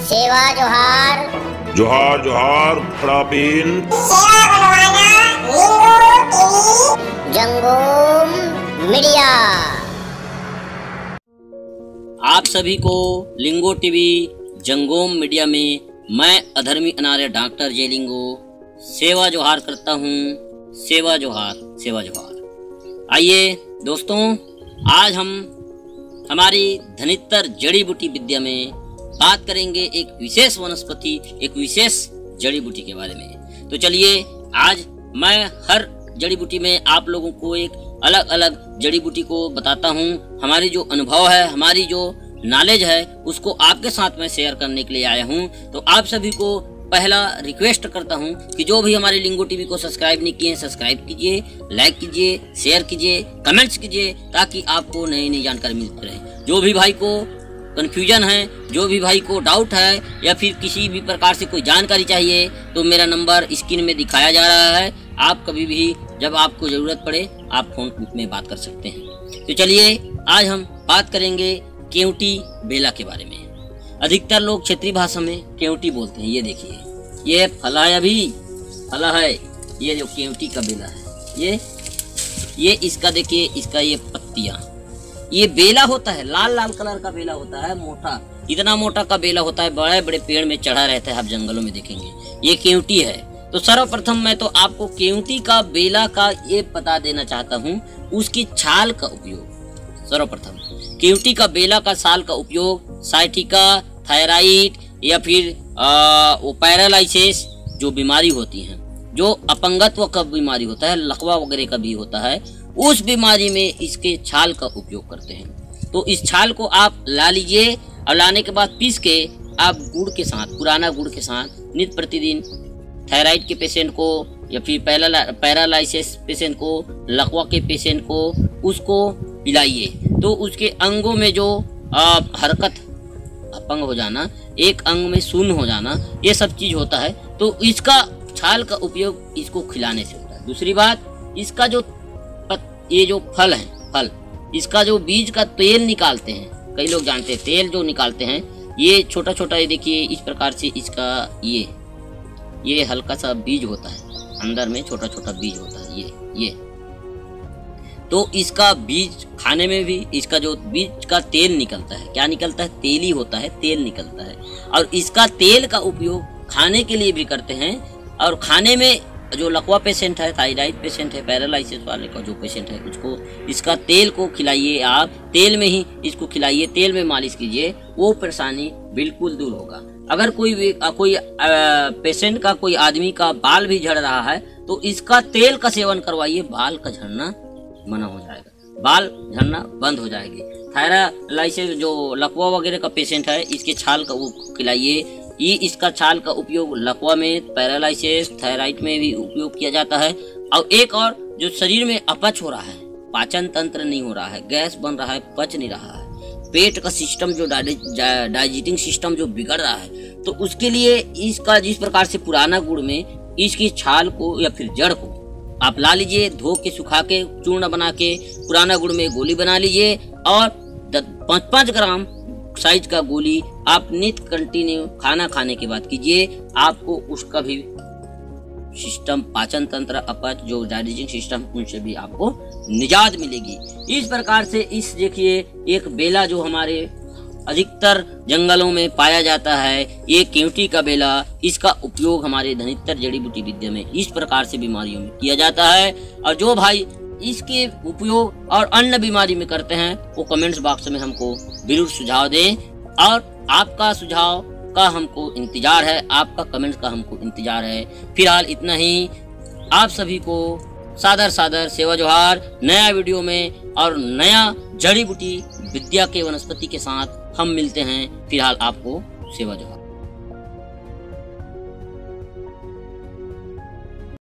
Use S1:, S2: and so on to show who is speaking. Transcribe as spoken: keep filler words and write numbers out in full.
S1: सेवा जोहार
S2: जोहार जोहार खड़ापीन
S1: सेवा बनवाना लिंगो टीवी जंगोम मीडिया।
S3: आप सभी को लिंगो टीवी जंगोम मीडिया में मैं अधर्मी अनार्य डॉक्टर जे लिंगो सेवा जोहार करता हूँ। सेवा जोहार सेवा जोहार। आइए दोस्तों, आज हम हमारी धनित्तर जड़ी बूटी विद्या में बात करेंगे एक विशेष वनस्पति, एक विशेष जड़ी बूटी के बारे में। तो चलिए, आज मैं हर जड़ी बूटी में आप लोगों को एक अलग अलग जड़ी बूटी को बताता हूँ। हमारी जो अनुभव है, हमारी जो नॉलेज है, उसको आपके साथ में शेयर करने के लिए आया हूँ। तो आप सभी को पहला रिक्वेस्ट करता हूँ कि जो भी हमारे लिंगो टीवी को सब्सक्राइब नहीं किए, सब्सक्राइब कीजिए, लाइक कीजिए, शेयर कीजिए, कमेंट्स कीजिए, ताकि आपको नई नई जानकारी मिलती रहे। जो भी भाई को कंफ्यूजन है, जो भी भाई को डाउट है, या फिर किसी भी प्रकार से कोई जानकारी चाहिए, तो मेरा नंबर स्क्रीन में दिखाया जा रहा है। आप कभी भी जब आपको जरूरत पड़े, आप फोन में बात कर सकते हैं। तो चलिए, आज हम बात करेंगे केवटी बेला के बारे में। अधिकतर लोग क्षेत्रीय भाषा में केवटी बोलते हैं। ये देखिए, ये फला है, अभी फला है, ये जो केवटी का बेला है, ये ये इसका देखिए, इसका ये पत्तियां, ये बेला होता है, लाल लाल कलर का बेला होता है, मोटा, इतना मोटा का बेला होता है, बड़े बड़े पेड़ में चढ़ा रहता है, आप जंगलों में देखेंगे। ये केवटी है। तो सर्वप्रथम मैं तो आपको केवटी का बेला का ये बता देना चाहता हूँ, उसकी छाल का उपयोग। सर्वप्रथम केवटी का बेला का साल का उपयोग साइटिका, थायराइड या फिर आ, वो पैरालाइसिस जो बीमारी होती है, जो अपंगत्व का बीमारी होता है, लकवा वगैरह का भी होता है, उस बीमारी में इसके छाल का उपयोग करते हैं। तो इस छाल को आप ला लीजिए, और लाने के बाद पीस के आप गुड़ के साथ, पुराना गुड़ के साथ नित्य प्रतिदिन थायराइड के पेशेंट को या फिर पैरालाइसिस पेशेंट को, लकवा के पेशेंट को, उसको पिलाइए। तो उसके अंगों में जो आ, हरकत, अपंग हो जाना, एक अंग में शून्य हो जाना, ये सब चीज होता है। तो इसका छाल का उपयोग इसको खिलाने से होता है। दूसरी बात, इसका जो पत, ये जो फल है, फल, इसका जो बीज का तेल निकालते हैं, कई लोग जानते हैं, तेल जो निकालते हैं, ये छोटा छोटा, ये देखिए इस प्रकार से इसका ये ये हल्का सा बीज होता है, अंदर में छोटा छोटा बीज होता है, ये ये तो इसका बीज खाने में भी, इसका जो बीज का तेल निकलता है, क्या निकलता है, तेल ही होता है, तेल निकलता है। और इसका तेल का उपयोग खाने के लिए भी करते हैं। और खाने में जो लकवा पेशेंट है, थायराइड पेशेंट है, पैरालाइसिस वाले का जो पेशेंट है, उसको इसका तेल को खिलाइए। आप तेल में ही इसको खिलाइए, तेल में मालिश कीजिए, वो परेशानी बिल्कुल दूर होगा। अगर कोई कोई पेशेंट का, कोई आदमी का बाल भी झड़ रहा है, तो इसका तेल का सेवन करवाइए, बाल का झड़ना मना हो जाएगा, बाल झड़ना बंद हो जाएगी। थायरालाइसिस जो लकवा वगैरह का पेशेंट है, इसके छाल का वो खिलाइए। ये इसका छाल का उपयोग लकवा में, पैरालाइसिस, थायराइड में भी उपयोग किया जाता है। और एक और, जो शरीर में अपच हो रहा है, पाचन तंत्र नहीं हो रहा है, गैस बन रहा है, पच नहीं रहा है, पेट का सिस्टम जो डाइजेस्टिंग सिस्टम जो बिगड़ रहा है, तो उसके लिए इसका जिस प्रकार से पुराना गुड़ में इसकी छाल को या फिर जड़ को आप ला लीजिए, धो के सुखा के चूर्ण बना के पुराना गुड़ में गोली बना लीजिए, और पाँच पाँच ग्राम साइज का गोली आप नित्य कंटिन्यू खाना खाने के बाद कीजिए। आपको उसका भी सिस्टम, पाचन तंत्र, अपच, जो डाइजेस्टिंग सिस्टम, उनसे भी आपको निजात मिलेगी। इस प्रकार से इस देखिए, एक बेला जो हमारे अधिकतर जंगलों में पाया जाता है, ये केवटी का बेला, इसका उपयोग हमारे धनित्तर जड़ी बूटी विद्या में इस प्रकार से बीमारियों में किया जाता है। और जो भाई इसके उपयोग और अन्य बीमारी में करते हैं, वो कमेंट्स बॉक्स में हमको जरूर सुझाव दें। और आपका सुझाव का हमको इंतजार है, आपका कमेंट्स का हमको इंतजार है। फिलहाल इतना ही। आप सभी को सादर सादर सेवा जोहार। नया वीडियो में और नया जड़ी बूटी विद्या के वनस्पति के साथ हम मिलते हैं। फिलहाल आपको सेवा जोहार।